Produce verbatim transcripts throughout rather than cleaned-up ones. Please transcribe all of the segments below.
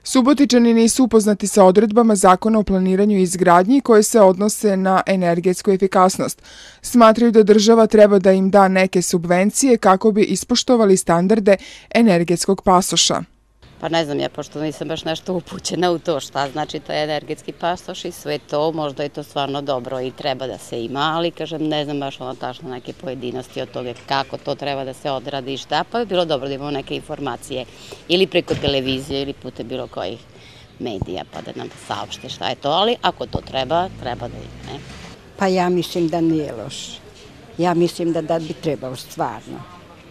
Subotičani nisu upoznati sa odredbama Zakona o planiranju i izgradnji koje se odnose na energetsku efikasnost. Smatraju da država treba da im da neke subvencije kako bi ispoštovali standarde energetskog pasoša. Pa ne znam ja, pošto nisam baš nešto upućena u to šta znači to je energetski pasoš i sve to, možda je to stvarno dobro i treba da se ima, ali kažem ne znam baš ono tačno neke pojedinosti od toga kako to treba da se odradi i šta, pa bi bilo dobro da imamo neke informacije ili preko televizije ili putem bilo kojih medija pa da nam saopšte šta je to, ali ako to treba, treba da ima. Pa ja mislim da nije loš. Ja mislim da da bi trebalo stvarno.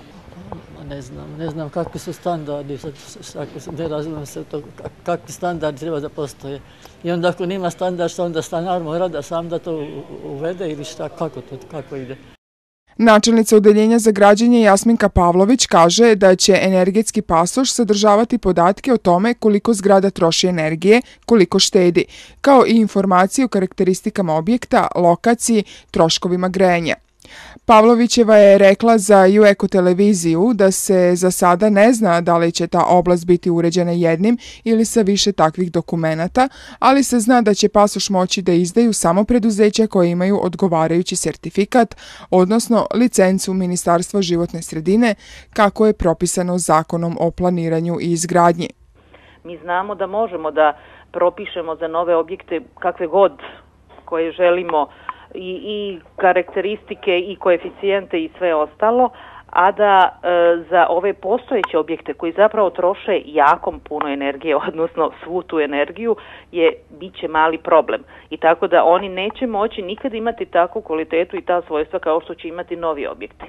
Ne znam, ne znam kakvi su standardi, ne razumijem se to, kakvi standardi treba da postoje. I onda ako nima standard, što onda stanar mora da sam da to uvede ili šta, kako to, kako ide. Načelnica Odeljenja za građenje Jasminka Pavlović kaže da će energetski pasoš sadržavati podatke o tome koliko zgrada troši energije, koliko štedi, kao i informacije o karakteristikama objekta, lokaciji, troškovima grejanja. Pavlovićeva je rekla za U Eko televiziju da se za sada ne zna da li će ta oblast biti uređena jednim ili sa više takvih dokumenata, ali se zna da će pasoš moći da izdaju samo preduzeća koje imaju odgovarajući sertifikat, odnosno licencu Ministarstva životne sredine, kako je propisano Zakonom o planiranju i izgradnji. Mi znamo da možemo da propišemo za nove objekte kakve god koje želimo I, i karakteristike i koeficijente i sve ostalo, a da e, za ove postojeće objekte koji zapravo troše jakom puno energije, odnosno svu tu energiju, je biće mali problem. I tako da oni neće moći nikad imati takvu kvalitetu i ta svojstva kao što će imati novi objekti.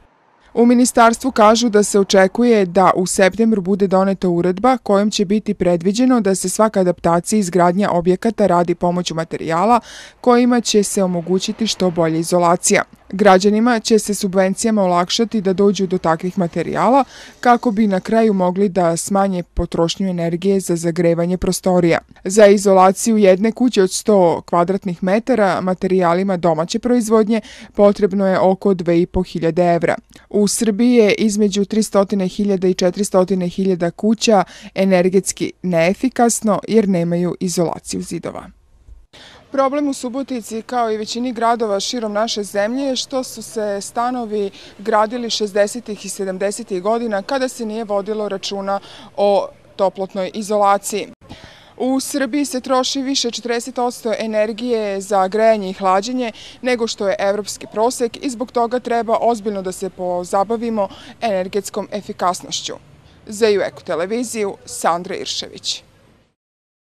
U ministarstvu kažu da se očekuje da u septembru bude doneta uredba kojom će biti predviđeno da se svaka adaptacija i izgradnja objekata radi pomoću materijala kojima će se omogućiti što bolja izolacija. Građanima će se subvencijama olakšati da dođu do takvih materijala kako bi na kraju mogli da smanje potrošnju energije za zagrevanje prostorija. Za izolaciju jedne kuće od sto kvadratnih metara materijalima domaće proizvodnje potrebno je oko dve i po hiljade evra. U Srbiji je između tristo hiljada i četiristo hiljada kuća energetski neefikasno jer nemaju izolaciju zidova. Problem u Subotici, kao i većini gradova širom naše zemlje, je što su se stanovi gradili šezdesetih i sedamdesetih godina kada se nije vodilo računa o toplotnoj izolaciji. U Srbiji se troši više četrdeset posto energije za grejanje i hlađenje nego što je evropski prosek i zbog toga treba ozbiljno da se pozabavimo energetskom efikasnošću. Za U Eko televiziju, Sandra Iršević.